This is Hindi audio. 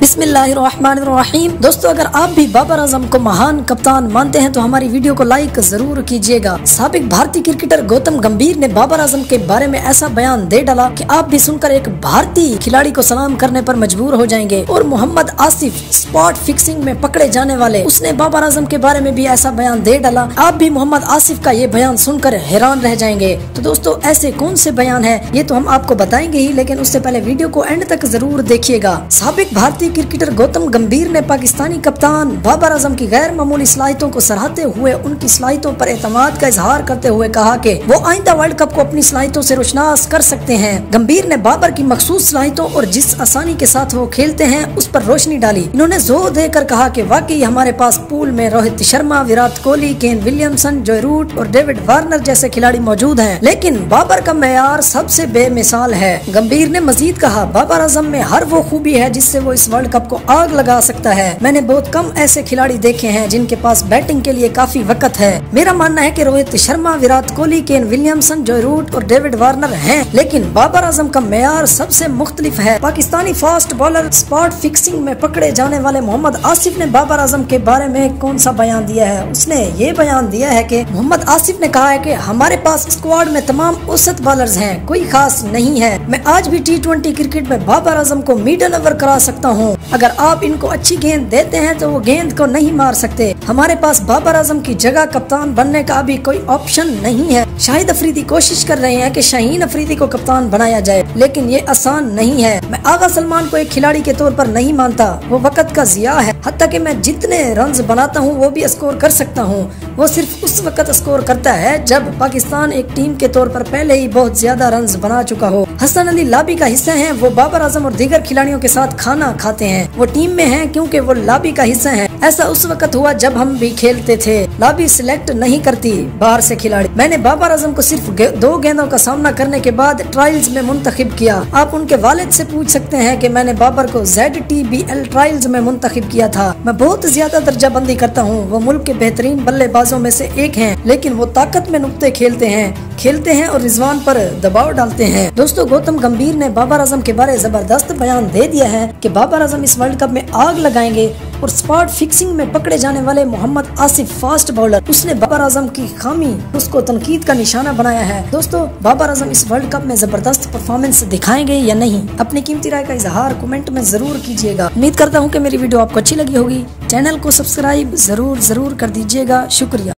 बिस्मिल्लाहिर्रहमानिर्रहीम। दोस्तों, अगर आप भी बाबर आजम को महान कप्तान मानते हैं तो हमारी वीडियो को लाइक जरूर कीजिएगा। साबिक भारतीय क्रिकेटर गौतम गंभीर ने बाबर आजम के बारे में ऐसा बयान दे डाला कि आप भी सुनकर एक भारतीय खिलाड़ी को सलाम करने पर मजबूर हो जाएंगे। और मोहम्मद आसिफ स्पॉट फिक्सिंग में पकड़े जाने वाले, उसने बाबर आजम के बारे में भी ऐसा बयान दे डाला। आप भी मोहम्मद आसिफ का ये बयान सुनकर हैरान रह जाएंगे। तो दोस्तों, ऐसे कौन से बयान है ये तो हम आपको बताएंगे ही, लेकिन उससे पहले वीडियो को एंड तक जरूर देखिएगा। साबिक भारतीय क्रिकेटर गौतम गंभीर ने पाकिस्तानी कप्तान बाबर आजम की गैर मामूली सलाहियतों को सराहते हुए उनकी सलाहियतों पर एतमाद का इजहार करते हुए कहा कि वो आइंदा वर्ल्ड कप को अपनी सलाहियतों से रोशनास कर सकते हैं। गंभीर ने बाबर की मखसूस सलाहियतों और जिस आसानी के साथ वो खेलते हैं उस पर रोशनी डाली। इन्होंने जोर देकर कहा कि वाकई हमारे पास पूल में Rohit Sharma, Virat Kohli, Kane Williamson, Joe Root और डेविड वार्नर जैसे खिलाड़ी मौजूद हैं, लेकिन बाबर का मेयार सबसे बेमिसाल है। गंभीर ने मजीद कहा, बाबर आजम में हर वो खूबी है जिससे वो इस वर्ल्ड कप को आग लगा सकता है। मैंने बहुत कम ऐसे खिलाड़ी देखे हैं जिनके पास बैटिंग के लिए काफी वक्त है। मेरा मानना है कि Rohit Sharma, Virat Kohli, Kane Williamson, Joe Root और डेविड वार्नर हैं, लेकिन बाबर आजम का मेयार सबसे मुख्तलिफ है। Pakistani fast bowler spot fixing में पकड़े जाने वाले मोहम्मद आसिफ ने बाबर आजम के बारे में कौन सा बयान दिया है? उसने ये बयान दिया है कि मोहम्मद आसिफ ने कहा है कि हमारे पास स्क्वाड में तमाम औसत बॉलर्स हैं, कोई खास नहीं है। मैं आज भी T20 क्रिकेट में बाबर आजम को मिडल ओवर करा सकता हूँ। अगर आप इनको अच्छी गेंद देते हैं तो वो गेंद को नहीं मार सकते। हमारे पास बाबर आजम की जगह कप्तान बनने का अभी कोई ऑप्शन नहीं है। शाहिद अफरीदी कोशिश कर रहे हैं कि शाहीन अफरीदी को कप्तान बनाया जाए, लेकिन ये आसान नहीं है। मैं आगा सलमान को एक खिलाड़ी के तौर पर नहीं मानता, वो वक्त का जिया है। हत्ता कि मैं जितने रन्स बनाता हूँ वो भी स्कोर कर सकता हूँ। वो सिर्फ उस वक्त स्कोर करता है जब पाकिस्तान एक टीम के तौर पर पहले ही बहुत ज्यादा रन्स बना चुका हो। हसन अली लाबी का हिस्सा है, वो बाबर आजम और दीगर खिलाड़ियों के साथ खाना खाते हैं। वो टीम में है क्योंकि वो लाबी का हिस्सा है। ऐसा उस वक्त हुआ जब हम भी खेलते थे। लाबी सिलेक्ट नहीं करती बाहर से खिलाड़ी। मैंने बाबर आजम को सिर्फ 2 गेंदों का सामना करने के बाद ट्रायल्स में मुंतखब किया। आप उनके वालिद से पूछ सकते हैं कि मैंने बाबर को ZTBL ट्रायल्स में मुंतखब किया था। मैं बहुत ज्यादा दर्जा बंदी करता हूँ। वो मुल्क के बेहतरीन बल्लेबाजों में से एक हैं, लेकिन वो ताकत में नुक्ते खेलते हैं और रिजवान पर दबाव डालते हैं। दोस्तों, गौतम गंभीर ने बाबर आजम के बारे जबरदस्त बयान दे दिया है कि बाबर आजम इस वर्ल्ड कप में आग लगाएंगे। और स्पॉट फिक्सिंग में पकड़े जाने वाले मोहम्मद आसिफ फास्ट बॉलर, उसने बाबर आजम की खामी उसको तनकीद का निशाना बनाया है। दोस्तों, बाबर आजम इस वर्ल्ड कप में जबरदस्त परफॉर्मेंस दिखाएंगे या नहीं? अपनी कीमती राय का इजहार कमेंट में जरूर कीजिएगा। उम्मीद करता हूँ कि मेरी वीडियो आपको अच्छी लगी होगी। चैनल को सब्सक्राइब जरूर कर दीजिएगा। शुक्रिया।